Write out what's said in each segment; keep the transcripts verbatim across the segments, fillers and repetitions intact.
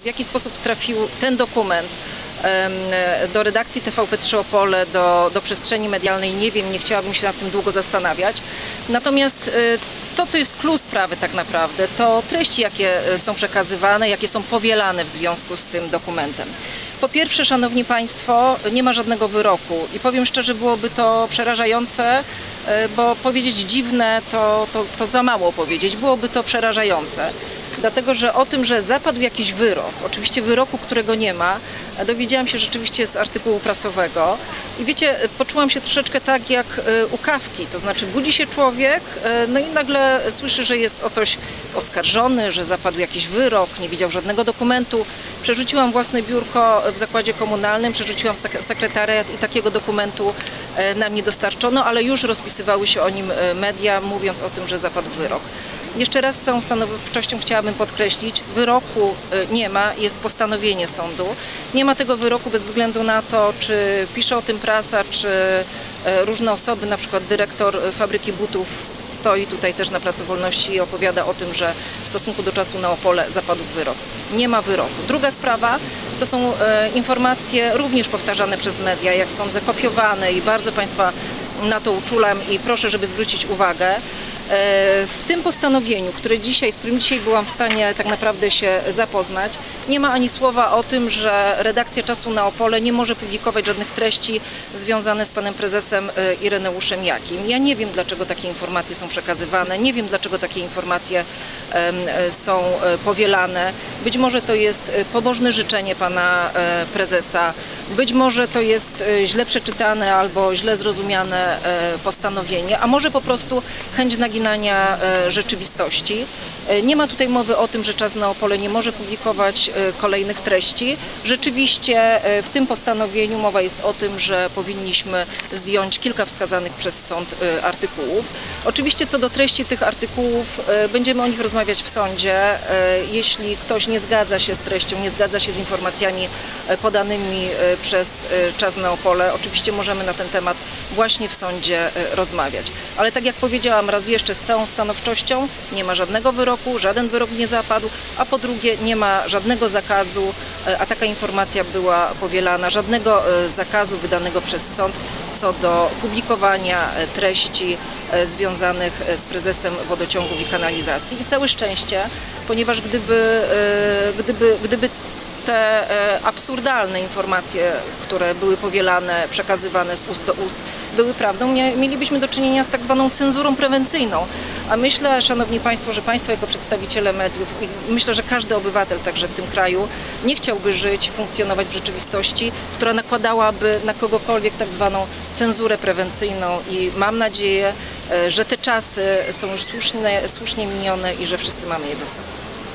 jaki sposób trafił ten dokument do redakcji T V P trzy Opole, do, do przestrzeni medialnej, nie wiem, nie chciałabym się nad tym długo zastanawiać. Natomiast to, co jest klucz sprawy tak naprawdę, to treści, jakie są przekazywane, jakie są powielane w związku z tym dokumentem. Po pierwsze, szanowni państwo, nie ma żadnego wyroku i powiem szczerze, byłoby to przerażające, bo powiedzieć dziwne to, to, to za mało powiedzieć, byłoby to przerażające. Dlatego, że o tym, że zapadł jakiś wyrok, oczywiście wyroku, którego nie ma, dowiedziałam się rzeczywiście z artykułu prasowego i wiecie, poczułam się troszeczkę tak jak u Kafki, to znaczy budzi się człowiek, no i nagle słyszy, że jest o coś oskarżony, że zapadł jakiś wyrok, nie widział żadnego dokumentu. Przerzuciłam własne biurko w zakładzie komunalnym, przerzuciłam sekretariat i takiego dokumentu nam nie dostarczono, ale już rozpisywały się o nim media, mówiąc o tym, że zapadł wyrok. Jeszcze raz z całą stanowczością chciałabym podkreślić, wyroku nie ma, jest postanowienie sądu. Nie ma tego wyroku bez względu na to, czy pisze o tym prasa, czy różne osoby, na przykład dyrektor fabryki butów stoi tutaj też na Placu Wolności i opowiada o tym, że w stosunku do czasu na Opole zapadł wyrok. Nie ma wyroku. Druga sprawa to są informacje również powtarzane przez media, jak sądzę, kopiowane i bardzo Państwa na to uczulam i proszę, żeby zwrócić uwagę. W tym postanowieniu, które dzisiaj, z którym dzisiaj byłam w stanie tak naprawdę się zapoznać, nie ma ani słowa o tym, że redakcja Czasu na Opole nie może publikować żadnych treści związanych z panem prezesem Ireneuszem Jakim. Ja nie wiem, dlaczego takie informacje są przekazywane, nie wiem, dlaczego takie informacje są powielane. Być może to jest pobożne życzenie pana prezesa, być może to jest źle przeczytane albo źle zrozumiane postanowienie, a może po prostu chęć naginania rzeczywistości. Nie ma tutaj mowy o tym, że Czas na Opole nie może publikować kolejnych treści. Rzeczywiście w tym postanowieniu mowa jest o tym, że powinniśmy zdjąć kilka wskazanych przez sąd artykułów. Oczywiście co do treści tych artykułów będziemy o nich rozmawiać w sądzie. Jeśli ktoś nie zgadza się z treścią, nie zgadza się z informacjami podanymi przez Czas na Opole, oczywiście możemy na ten temat właśnie w sądzie rozmawiać. Ale tak jak powiedziałam raz jeszcze z całą stanowczością, nie ma żadnego wyroku, żaden wyrok nie zapadł, a po drugie nie ma żadnego zakazu, a taka informacja była powielana, żadnego zakazu wydanego przez sąd co do publikowania treści związanych z prezesem wodociągów i kanalizacji. I całe szczęście, ponieważ gdyby, gdyby, gdyby te absurdalne informacje, które były powielane, przekazywane z ust do ust, były prawdą, mielibyśmy do czynienia z tak zwaną cenzurą prewencyjną. A myślę, szanowni państwo, że państwo jako przedstawiciele mediów i myślę, że każdy obywatel także w tym kraju nie chciałby żyć, funkcjonować w rzeczywistości, która nakładałaby na kogokolwiek tak zwaną cenzurę prewencyjną i mam nadzieję, że te czasy są już słusznie, słusznie minione i że wszyscy mamy je za sobą.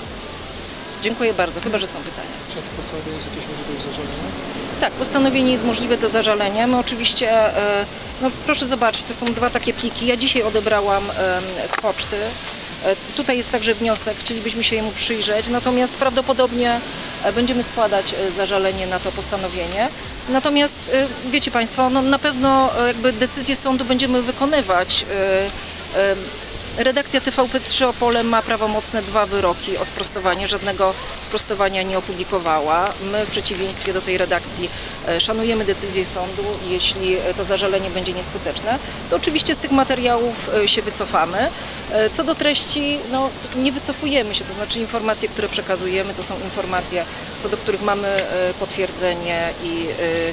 Dziękuję bardzo, chyba że są pytania. Czy to postanowienie jest jakieś możliwe do zażalenia? Tak, postanowienie jest możliwe do zażalenia. My oczywiście, no proszę zobaczyć, to są dwa takie pliki. Ja dzisiaj odebrałam z poczty. Tutaj jest także wniosek, chcielibyśmy się jemu przyjrzeć, natomiast prawdopodobnie będziemy składać zażalenie na to postanowienie. Natomiast wiecie państwo, no na pewno jakby decyzję sądu będziemy wykonywać. Redakcja T V P trzy Opole ma prawomocne dwa wyroki o sprostowanie, żadnego sprostowania nie opublikowała. My w przeciwieństwie do tej redakcji szanujemy decyzję sądu. Jeśli to zażalenie będzie nieskuteczne, to oczywiście z tych materiałów się wycofamy. Co do treści, no, nie wycofujemy się, to znaczy informacje, które przekazujemy, to są informacje, co do których mamy potwierdzenie i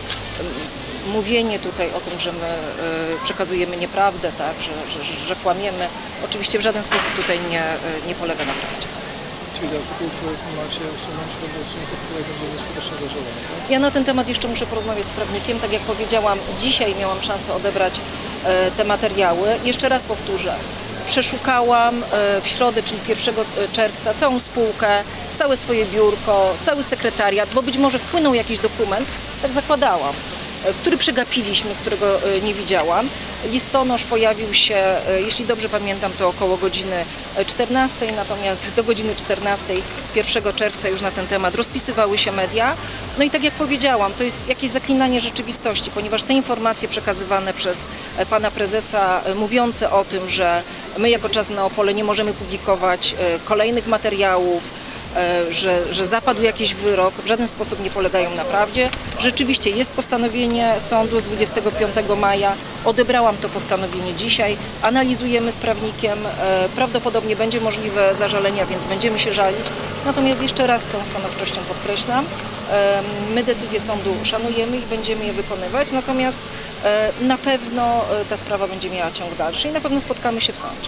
mówienie tutaj o tym, że my przekazujemy nieprawdę, tak, że, że, że kłamiemy, oczywiście w żaden sposób tutaj nie, nie polega na prawdzie. Czyli artykuł, który macie usunąć, będą usunięte, które będzie nieskuteczne zażalenie, tak? Ja na ten temat jeszcze muszę porozmawiać z prawnikiem. Tak jak powiedziałam, dzisiaj miałam szansę odebrać te materiały. Jeszcze raz powtórzę. Przeszukałam w środę, czyli pierwszego czerwca, całą spółkę, całe swoje biurko, cały sekretariat, bo być może wpłynął jakiś dokument, tak zakładałam, który przegapiliśmy, którego nie widziałam. Listonosz pojawił się, jeśli dobrze pamiętam, to około godziny czternastej, natomiast do godziny czternastej pierwszego czerwca już na ten temat rozpisywały się media. No i tak jak powiedziałam, to jest jakieś zaklinanie rzeczywistości, ponieważ te informacje przekazywane przez pana prezesa, mówiące o tym, że my jako Czas na Opole nie możemy publikować kolejnych materiałów, że, że zapadł jakiś wyrok, w żaden sposób nie polegają na prawdzie. Rzeczywiście jest postanowienie sądu z dwudziestego piątego maja, odebrałam to postanowienie dzisiaj, analizujemy z prawnikiem, prawdopodobnie będzie możliwe zażalenia, więc będziemy się żalić. Natomiast jeszcze raz z całą stanowczością podkreślam, my decyzje sądu szanujemy i będziemy je wykonywać, natomiast na pewno ta sprawa będzie miała ciąg dalszy i na pewno spotkamy się w sądzie.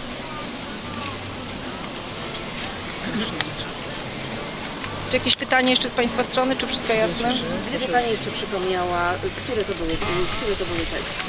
Czy jakieś pytania jeszcze z Państwa strony, czy wszystko jasne? Gdyby Pani jeszcze przypomniała, które to były, które to były teksty?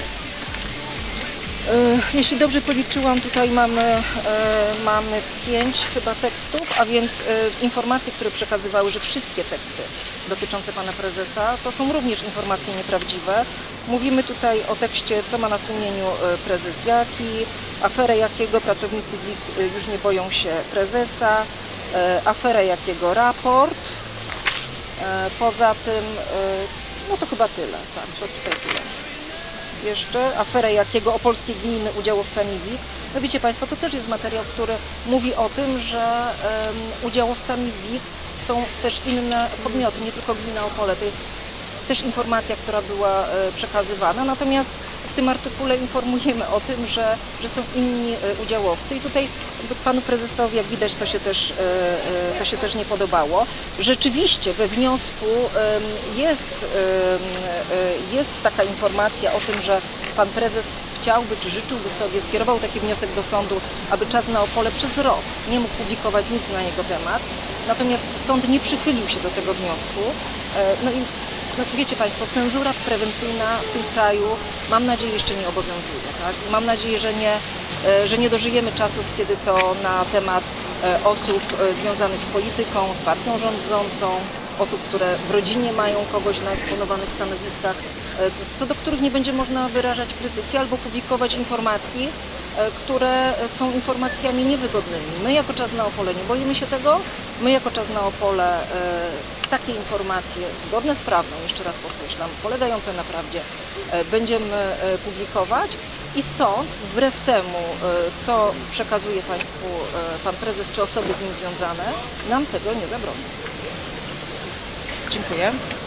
Jeśli dobrze policzyłam, tutaj mamy, mamy pięć chyba tekstów, a więc informacje, które przekazywały, że wszystkie teksty dotyczące Pana Prezesa, to są również informacje nieprawdziwe. Mówimy tutaj o tekście, co ma na sumieniu prezes Jaki, aferę Jakiego pracownicy W I K już nie boją się prezesa, aferę Jakiego raport, poza tym, no to chyba tyle, tak, to tutaj tyle. Jeszcze aferę Jakiego, opolskie gminy udziałowcami W I K. No wiecie Państwo, to też jest materiał, który mówi o tym, że um, udziałowcami W I K są też inne podmioty, nie tylko gmina Opole. To jest też informacja, która była e, przekazywana. Natomiast w tym artykule informujemy o tym, że, że są inni e, udziałowcy i tutaj panu prezesowi, jak widać, to się też, e, e, to się też nie podobało. Rzeczywiście we wniosku e, jest, e, jest taka informacja o tym, że pan prezes chciałby czy życzyłby sobie, skierował taki wniosek do sądu, aby Czas na Opole przez rok nie mógł publikować nic na jego temat. Natomiast sąd nie przychylił się do tego wniosku. E, no i No, wiecie Państwo, cenzura prewencyjna w tym kraju, mam nadzieję, jeszcze nie obowiązuje. Tak? Mam nadzieję, że nie, że nie dożyjemy czasów, kiedy to na temat osób związanych z polityką, z partią rządzącą, osób, które w rodzinie mają kogoś na eksponowanych stanowiskach, co do których nie będzie można wyrażać krytyki albo publikować informacji, które są informacjami niewygodnymi. My jako Czas na Opole nie boimy się tego, my jako Czas na Opole takie informacje zgodne z prawdą, jeszcze raz podkreślam, polegające na prawdzie, będziemy publikować i sąd, wbrew temu, co przekazuje Państwu pan prezes czy osoby z nim związane, nam tego nie zabroni. Dziękuję.